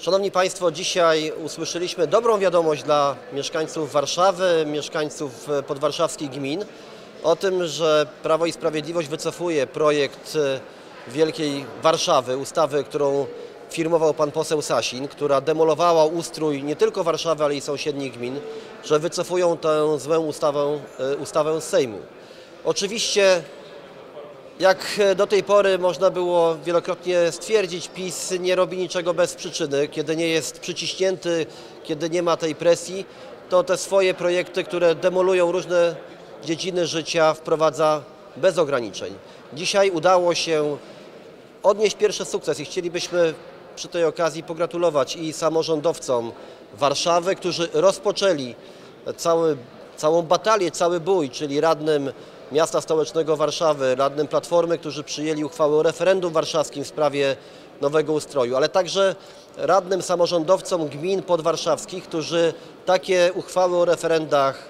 Szanowni Państwo, dzisiaj usłyszeliśmy dobrą wiadomość dla mieszkańców Warszawy, mieszkańców podwarszawskich gmin o tym, że Prawo i Sprawiedliwość wycofuje projekt Wielkiej Warszawy, ustawy, którą firmował pan poseł Sasin, która demolowała ustrój nie tylko Warszawy, ale i sąsiednich gmin, że wycofują tę złą ustawę z Sejmu. Oczywiście, jak do tej pory można było wielokrotnie stwierdzić, PiS nie robi niczego bez przyczyny. Kiedy nie jest przyciśnięty, kiedy nie ma tej presji, to te swoje projekty, które demolują różne dziedziny życia, wprowadza bez ograniczeń. Dzisiaj udało się odnieść pierwszy sukces i chcielibyśmy przy tej okazji pogratulować i samorządowcom Warszawy, którzy rozpoczęli całą batalię, cały bój, czyli radnym miasta stołecznego Warszawy, radnym Platformy, którzy przyjęli uchwałę o referendum warszawskim w sprawie nowego ustroju, ale także radnym samorządowcom gmin podwarszawskich, którzy takie uchwały o referendach,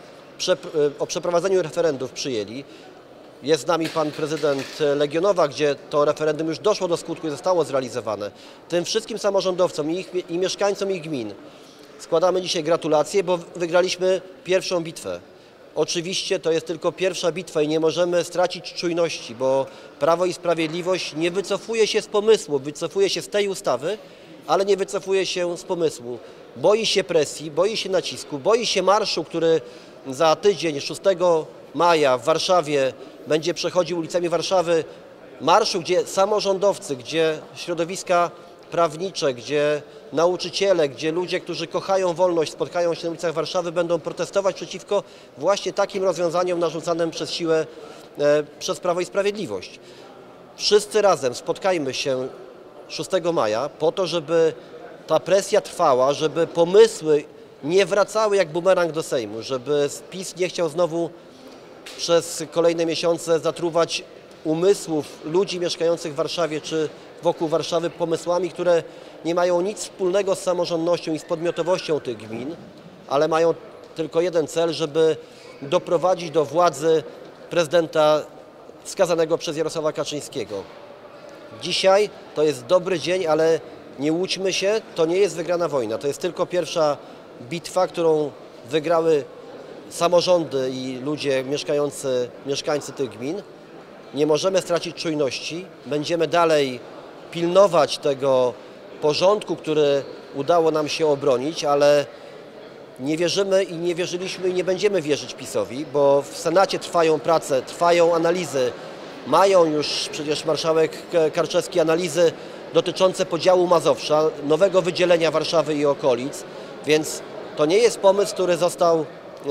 o przeprowadzeniu referendów przyjęli. Jest z nami pan prezydent Legionowa, gdzie to referendum już doszło do skutku i zostało zrealizowane. Tym wszystkim samorządowcom i mieszkańcom ich gmin składamy dzisiaj gratulacje, bo wygraliśmy pierwszą bitwę. Oczywiście to jest tylko pierwsza bitwa i nie możemy stracić czujności, bo Prawo i Sprawiedliwość nie wycofuje się z pomysłu, wycofuje się z tej ustawy, ale nie wycofuje się z pomysłu. Boi się presji, boi się nacisku, boi się marszu, który za tydzień, 6 maja w Warszawie będzie przechodził ulicami Warszawy. Marszu, gdzie samorządowcy, gdzie środowiska prawnicze, gdzie nauczyciele, gdzie ludzie, którzy kochają wolność, spotkają się na ulicach Warszawy, będą protestować przeciwko właśnie takim rozwiązaniom narzucanym przez siłę, przez Prawo i Sprawiedliwość. Wszyscy razem spotkajmy się 6 maja po to, żeby ta presja trwała, żeby pomysły nie wracały jak bumerang do Sejmu, żeby PiS nie chciał znowu przez kolejne miesiące zatruwać umysłów ludzi mieszkających w Warszawie czy wokół Warszawy pomysłami, które nie mają nic wspólnego z samorządnością i z podmiotowością tych gmin, ale mają tylko jeden cel, żeby doprowadzić do władzy prezydenta wskazanego przez Jarosława Kaczyńskiego. Dzisiaj to jest dobry dzień, ale nie łudźmy się, to nie jest wygrana wojna. To jest tylko pierwsza bitwa, którą wygrały samorządy i ludzie mieszkańcy tych gmin. Nie możemy stracić czujności. Będziemy dalej pilnować tego porządku, który udało nam się obronić, ale nie wierzymy i nie wierzyliśmy i nie będziemy wierzyć PiS-owi, bo w Senacie trwają prace, trwają analizy. Mają już przecież marszałek Karczewski analizy dotyczące podziału Mazowsza, nowego wydzielenia Warszawy i okolic, więc to nie jest pomysł, który został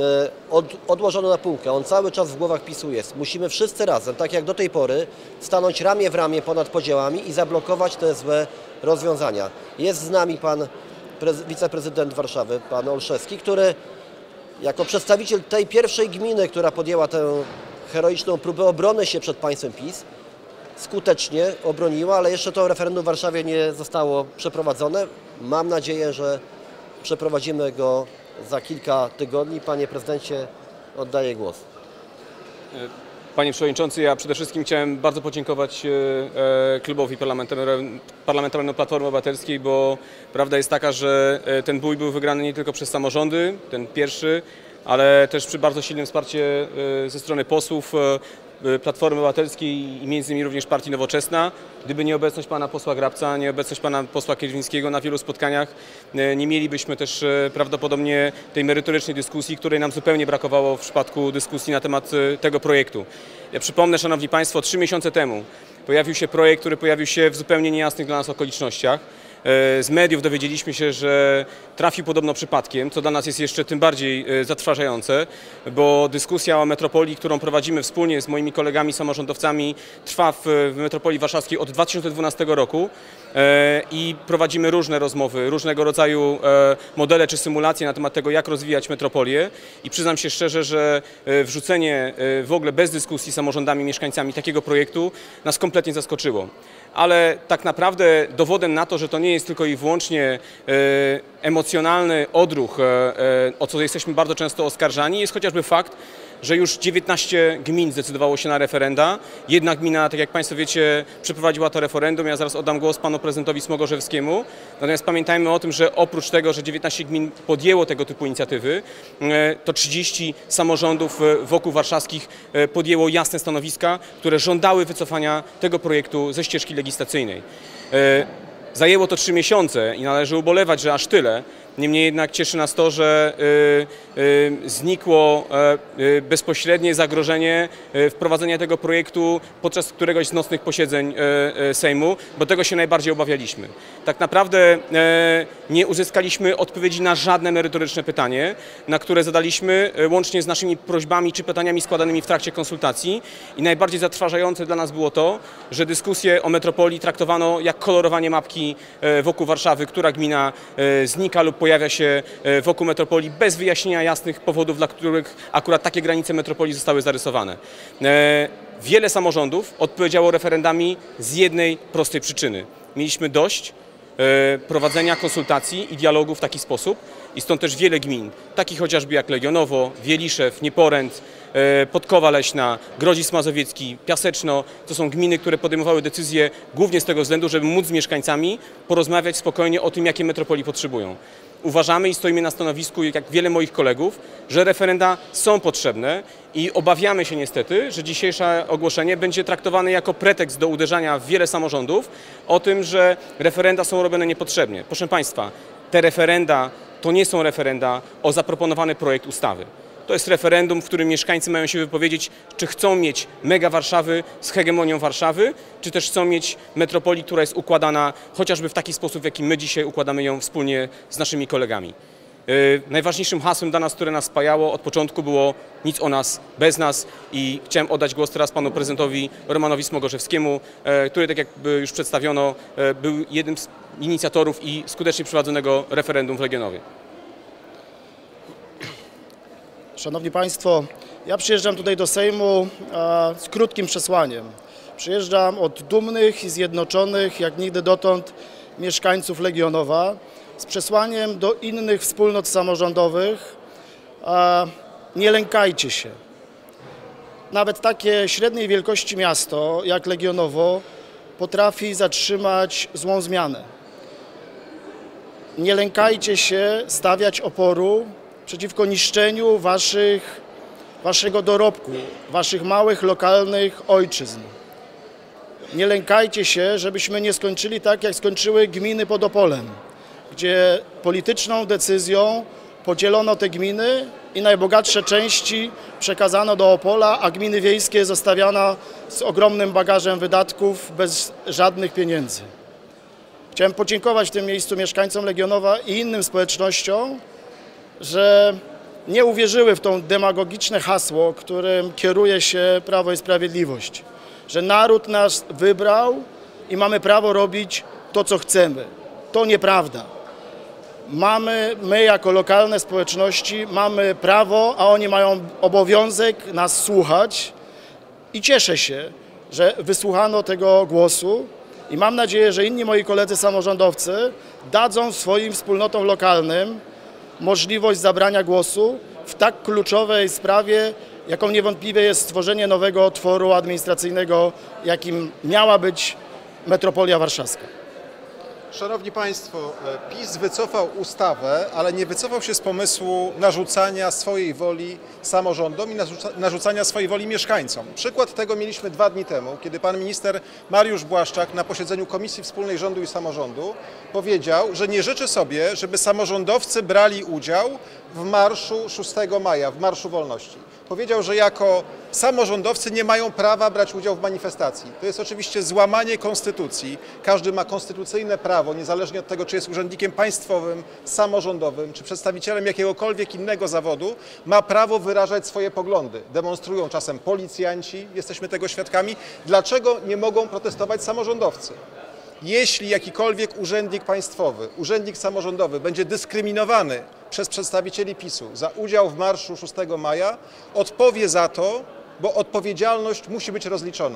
odłożony na półkę. On cały czas w głowach PiS-u jest. Musimy wszyscy razem, tak jak do tej pory, stanąć ramię w ramię ponad podziałami i zablokować te złe rozwiązania. Jest z nami pan wiceprezydent Warszawy, pan Olszewski, który jako przedstawiciel tej pierwszej gminy, która podjęła tę heroiczną próbę obrony się przed państwem PiS, skutecznie obroniła, ale jeszcze to referendum w Warszawie nie zostało przeprowadzone. Mam nadzieję, że przeprowadzimy go za kilka tygodni. Panie prezydencie, oddaję głos. Panie Przewodniczący, ja przede wszystkim chciałem bardzo podziękować klubowi parlamentarnemu Platformy Obywatelskiej, bo prawda jest taka, że ten bój był wygrany nie tylko przez samorządy, ten pierwszy, ale też przy bardzo silnym wsparciu ze strony posłów Platformy Obywatelskiej i między innymi również Partii Nowoczesna. Gdyby nie obecność pana posła Grabca, nie obecność pana posła Kierwińskiego na wielu spotkaniach, nie mielibyśmy też prawdopodobnie tej merytorycznej dyskusji, której nam zupełnie brakowało w przypadku dyskusji na temat tego projektu. Ja przypomnę, Szanowni Państwo, 3 miesiące temu pojawił się projekt, który pojawił się w zupełnie niejasnych dla nas okolicznościach. Z mediów dowiedzieliśmy się, że trafił podobno przypadkiem, co dla nas jest jeszcze tym bardziej zatrważające, bo dyskusja o metropolii, którą prowadzimy wspólnie z moimi kolegami samorządowcami, trwa w metropolii warszawskiej od 2012 roku i prowadzimy różne rozmowy, różnego rodzaju modele czy symulacje na temat tego, jak rozwijać metropolię i przyznam się szczerze, że wrzucenie w ogóle bez dyskusji z samorządami, mieszkańcami takiego projektu nas kompletnie zaskoczyło. Ale tak naprawdę dowodem na to, że to nie jest tylko i wyłącznie emocjonalny odruch, o co jesteśmy bardzo często oskarżani, jest chociażby fakt, że już 19 gmin zdecydowało się na referenda. Jedna gmina, tak jak Państwo wiecie, przeprowadziła to referendum. Ja zaraz oddam głos panu prezydentowi Smogorzewskiemu. Natomiast pamiętajmy o tym, że oprócz tego, że 19 gmin podjęło tego typu inicjatywy, to 30 samorządów wokół warszawskich podjęło jasne stanowiska, które żądały wycofania tego projektu ze ścieżki legislacyjnej. Zajęło to 3 miesiące i należy ubolewać, że aż tyle. Niemniej jednak cieszy nas to, że znikło bezpośrednie zagrożenie wprowadzenia tego projektu podczas któregoś z nocnych posiedzeń Sejmu, bo tego się najbardziej obawialiśmy. Tak naprawdę nie uzyskaliśmy odpowiedzi na żadne merytoryczne pytanie, na które zadaliśmy łącznie z naszymi prośbami czy pytaniami składanymi w trakcie konsultacji i najbardziej zatrważające dla nas było to, że dyskusję o metropolii traktowano jak kolorowanie mapki wokół Warszawy, która gmina znika lub pojawia się wokół metropolii bez wyjaśnienia jasnych powodów, dla których akurat takie granice metropolii zostały zarysowane. Wiele samorządów odpowiedziało referendami z jednej prostej przyczyny. Mieliśmy dość prowadzenia konsultacji i dialogu w taki sposób i stąd też wiele gmin, takich chociażby jak Legionowo, Wieliszew, Nieporęt, Podkowa Leśna, Grodzisk Mazowiecki, Piaseczno, to są gminy, które podejmowały decyzje głównie z tego względu, żeby móc z mieszkańcami porozmawiać spokojnie o tym, jakie metropolii potrzebują. Uważamy i stoimy na stanowisku, jak wiele moich kolegów, że referenda są potrzebne i obawiamy się niestety, że dzisiejsze ogłoszenie będzie traktowane jako pretekst do uderzania w wiele samorządów o tym, że referenda są robione niepotrzebnie. Proszę Państwa, te referenda to nie są referenda o zaproponowany projekt ustawy. To jest referendum, w którym mieszkańcy mają się wypowiedzieć, czy chcą mieć mega Warszawy z hegemonią Warszawy, czy też chcą mieć metropolii, która jest układana chociażby w taki sposób, w jaki my dzisiaj układamy ją wspólnie z naszymi kolegami. Najważniejszym hasłem dla nas, które nas spajało od początku, było nic o nas, bez nas i chciałem oddać głos teraz panu prezydentowi Romanowi Smogorzewskiemu, który, tak jak już przedstawiono, był jednym z inicjatorów i skutecznie przeprowadzonego referendum w Legionowie. Szanowni Państwo, ja przyjeżdżam tutaj do Sejmu z krótkim przesłaniem. Przyjeżdżam od dumnych i zjednoczonych jak nigdy dotąd mieszkańców Legionowa z przesłaniem do innych wspólnot samorządowych. Nie lękajcie się. Nawet takie średniej wielkości miasto jak Legionowo potrafi zatrzymać złą zmianę. Nie lękajcie się stawiać oporu przeciwko niszczeniu waszego dorobku, waszych małych, lokalnych ojczyzn. Nie lękajcie się, żebyśmy nie skończyli tak, jak skończyły gminy pod Opolem, gdzie polityczną decyzją podzielono te gminy i najbogatsze części przekazano do Opola, a gminy wiejskie zostawiano z ogromnym bagażem wydatków bez żadnych pieniędzy. Chciałem podziękować w tym miejscu mieszkańcom Legionowa i innym społecznościom, że nie uwierzyły w to demagogiczne hasło, którym kieruje się Prawo i Sprawiedliwość, że naród nas wybrał i mamy prawo robić to, co chcemy. To nieprawda. My jako lokalne społeczności mamy prawo, a oni mają obowiązek nas słuchać i cieszę się, że wysłuchano tego głosu i mam nadzieję, że inni moi koledzy samorządowcy dadzą swoim wspólnotom lokalnym możliwość zabrania głosu w tak kluczowej sprawie, jaką niewątpliwie jest stworzenie nowego tworu administracyjnego, jakim miała być metropolia warszawska. Szanowni Państwo, PiS wycofał ustawę, ale nie wycofał się z pomysłu narzucania swojej woli samorządom i narzucania swojej woli mieszkańcom. Przykład tego mieliśmy 2 dni temu, kiedy pan minister Mariusz Błaszczak na posiedzeniu Komisji Wspólnej Rządu i Samorządu powiedział, że nie życzy sobie, żeby samorządowcy brali udział w marszu 6 maja, w Marszu Wolności. Powiedział, że jako samorządowcy nie mają prawa brać udziału w manifestacji. To jest oczywiście złamanie konstytucji. Każdy ma konstytucyjne prawo, niezależnie od tego, czy jest urzędnikiem państwowym, samorządowym, czy przedstawicielem jakiegokolwiek innego zawodu, ma prawo wyrażać swoje poglądy. Demonstrują czasem policjanci, jesteśmy tego świadkami. Dlaczego nie mogą protestować samorządowcy? Jeśli jakikolwiek urzędnik państwowy, urzędnik samorządowy będzie dyskryminowany przez przedstawicieli PiS-u za udział w marszu 6 maja, odpowie za to, bo odpowiedzialność musi być rozliczona.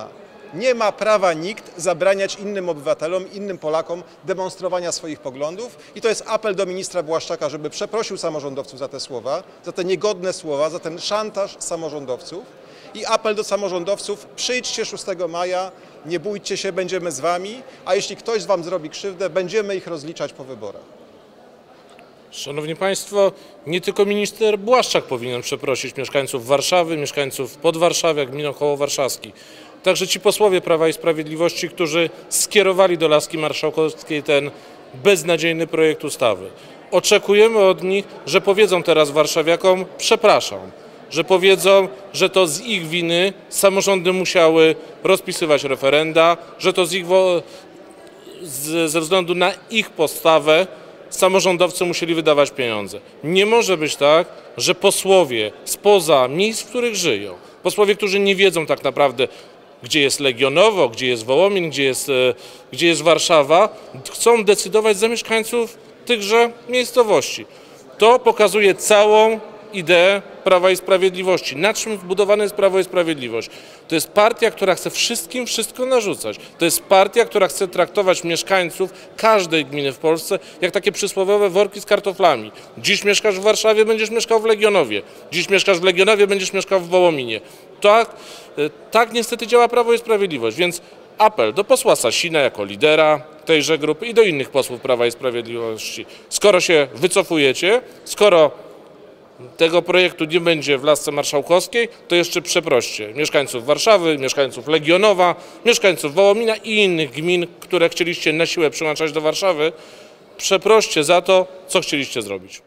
Nie ma prawa nikt zabraniać innym obywatelom, innym Polakom demonstrowania swoich poglądów i to jest apel do ministra Błaszczaka, żeby przeprosił samorządowców za te słowa, za te niegodne słowa, za ten szantaż samorządowców i apel do samorządowców: przyjdźcie 6 maja, nie bójcie się, będziemy z wami, a jeśli ktoś z wam zrobi krzywdę, będziemy ich rozliczać po wyborach. Szanowni Państwo, nie tylko minister Błaszczak powinien przeprosić mieszkańców Warszawy, mieszkańców Podwarszawia, gmin okołowarszawskich. Także ci posłowie Prawa i Sprawiedliwości, którzy skierowali do laski marszałkowskiej ten beznadziejny projekt ustawy. Oczekujemy od nich, że powiedzą teraz warszawiakom: przepraszam, że powiedzą, że to z ich winy samorządy musiały rozpisywać referenda, że to ze względu na ich postawę samorządowcy musieli wydawać pieniądze. Nie może być tak, że posłowie spoza miejsc, w których żyją, posłowie, którzy nie wiedzą tak naprawdę, gdzie jest Legionowo, gdzie jest Wołomin, gdzie jest Warszawa, chcą decydować za mieszkańców tychże miejscowości. To pokazuje całą ideę Prawa i Sprawiedliwości. Na czym zbudowane jest Prawo i Sprawiedliwość? To jest partia, która chce wszystkim wszystko narzucać. To jest partia, która chce traktować mieszkańców każdej gminy w Polsce jak takie przysłowiowe worki z kartoflami. Dziś mieszkasz w Warszawie, będziesz mieszkał w Legionowie. Dziś mieszkasz w Legionowie, będziesz mieszkał w Wołominie. Tak niestety działa Prawo i Sprawiedliwość, więc apel do posła Sasina jako lidera tejże grupy i do innych posłów Prawa i Sprawiedliwości. Skoro się wycofujecie, skoro tego projektu nie będzie w lasce marszałkowskiej, to jeszcze przeproście mieszkańców Warszawy, mieszkańców Legionowa, mieszkańców Wołomina i innych gmin, które chcieliście na siłę przyłączać do Warszawy. Przeproście za to, co chcieliście zrobić.